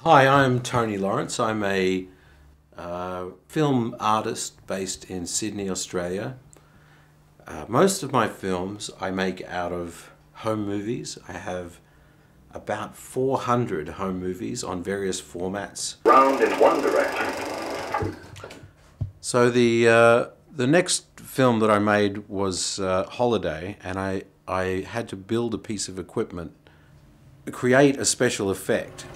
Hi, I'm Tony Lawrence. I'm a film artist based in Sydney, Australia. Most of my films I make out of home movies. I have about 400 home movies on various formats. Round in one direction. So the next film that I made was Holiday, and I had to build a piece of equipment, create a special effect.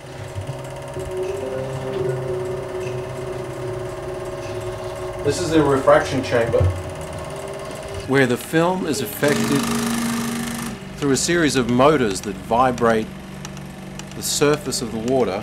This is the refraction chamber, where the film is affected through a series of motors that vibrate the surface of the water.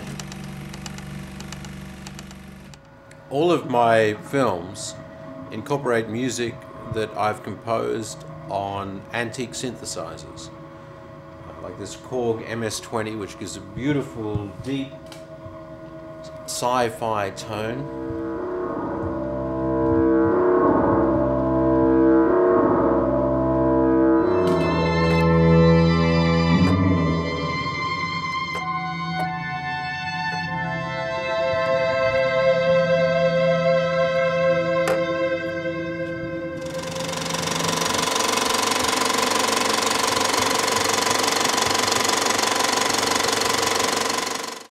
All of my films incorporate music that I've composed on antique synthesizers, like this Korg MS-20, which gives a beautiful, deep sci-fi tone.